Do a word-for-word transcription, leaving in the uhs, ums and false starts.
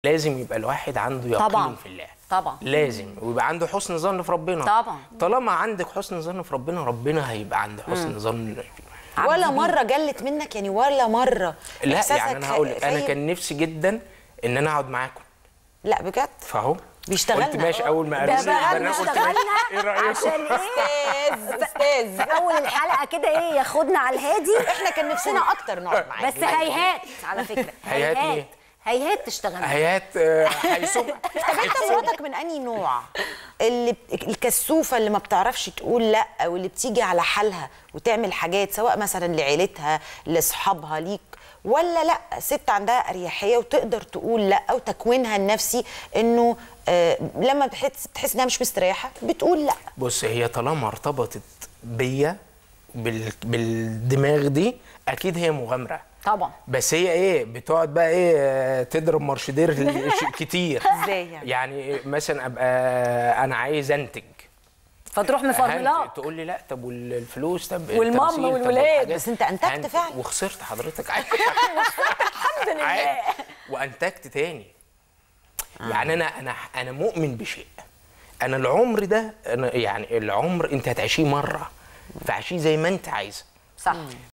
لازم يبقى الواحد عنده يقين طبعا في الله. طبعا لازم ويبقى عنده حسن ظن في ربنا. طبعا طالما عندك حسن ظن في ربنا، ربنا هيبقى عنده حسن ظن. ولا مره جلت منك يعني؟ ولا مره لا يعني انا هقول لك، انا كان نفسي جدا ان انا اقعد معاكم. لا بجد فاهو بيشتغلنا. قلت ماشي. اول ما ده قالوا لي بقى انا قلت اشتغلنا ايه رايكم؟ عشان ايه؟ استاذ استاذ في اول الحلقه كده ايه ياخدنا على الهادي. احنا كان نفسنا اكتر نقعد معاك. بس هيهات على فكره. هيهات ليه؟ هيهات تشتغل. هيهات هيسوق. طب انت مراتك من انهي نوع؟ اللي الكسوفه اللي ما بتعرفش تقول لا، او اللي بتيجي على حالها وتعمل حاجات سواء مثلا لعيلتها لاصحابها ليك، ولا لا ست عندها اريحيه وتقدر تقول لا، وتكوينها النفسي انه آه لما بتحس تحس انها مش مستريحه بتقول لا؟ بص، هي طالما ارتبطت بيا بال... بالدماغ دي اكيد هي مغامره طبعا. بس هي ايه بتقعد بقى ايه تضرب مارشدير كتير. ازاي يعني؟ يعني مثلا ابقى انا عايز انتج فتروح مفرملات تقول لي لا، طب والفلوس، طب والماما والولاد. بس انت انتجت فعلا وخسرت حضرتك. الحمد لله. وانتجت تاني. يعني انا انا انا مؤمن بشيء، انا العمر ده أنا يعني العمر انت هتعيشيه مره، فعيشيه زي ما انت عايزه. صح.